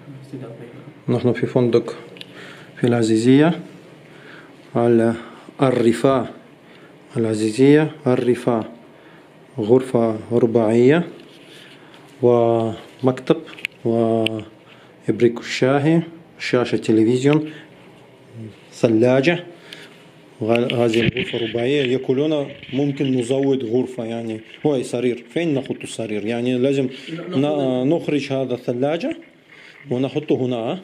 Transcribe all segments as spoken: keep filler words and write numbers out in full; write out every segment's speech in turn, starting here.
نحن في فندق في العزيزية على الرفاه. العزيزية الرفاه، غرفة رباعية ومكتب وإبريق الشاهي، شاشة تلفزيون، ثلاجة. هذه الغرفة رباعية. يقولون ممكن نزود غرفة، يعني هو سرير. فين نحط السرير؟ يعني لازم نخرج هذا الثلاجة ونحطه هنا.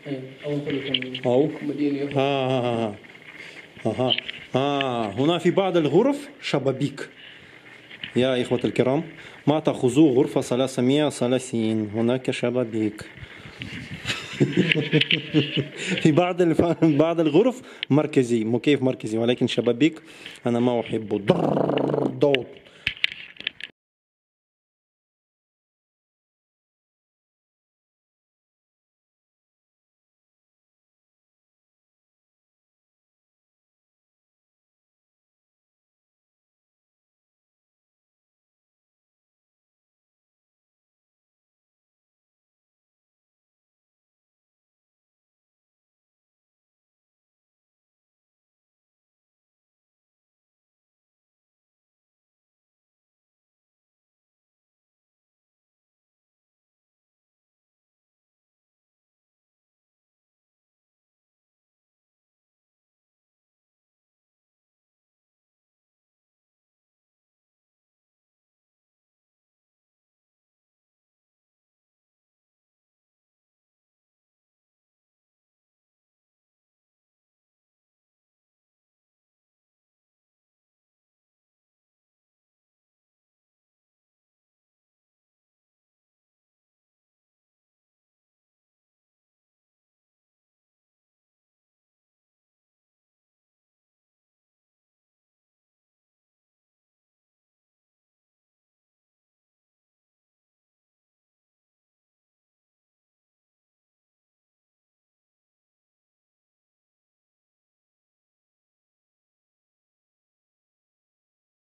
أو ها ها ها ها هنا في بعض الغرف شبابيك. يا إخوة الكرام، ما تأخذوا غرفة ثلاثمائة وثلاثين، هناك شبابيك. في بعض الف... بعض الغرف مركزي، مكيف مركزي، ولكن شبابيك أنا ما أحبه. ضوض